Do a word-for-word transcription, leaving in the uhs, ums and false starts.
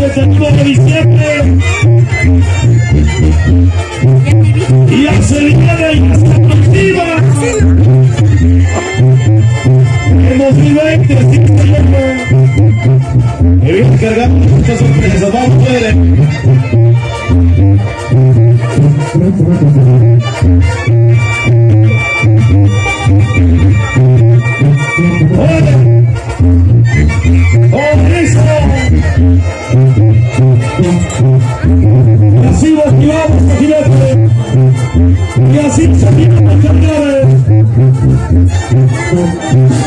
treinta y uno de diciembre. Y ya se viene y ya se aproxima. En dos mil veinte, sí, señor. Me viene cargando muchas sorpresas. Vamos, puede. ¡Oh, listo! Y así lo activamos, jinete. Y así se viene a cargar.